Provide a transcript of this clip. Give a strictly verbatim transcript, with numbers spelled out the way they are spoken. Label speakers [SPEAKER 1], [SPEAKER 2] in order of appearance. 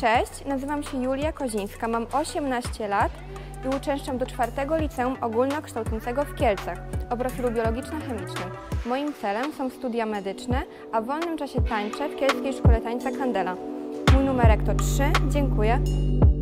[SPEAKER 1] Cześć, nazywam się Julia Kozińska, mam osiemnaście lat i uczęszczam do czwartego Liceum Ogólnokształcącego w Kielcach o profilu biologiczno-chemicznym. Moim celem są studia medyczne, a w wolnym czasie tańczę w Kielskiej Szkole Tańca Candela. Mój numerek to trzy. Dziękuję.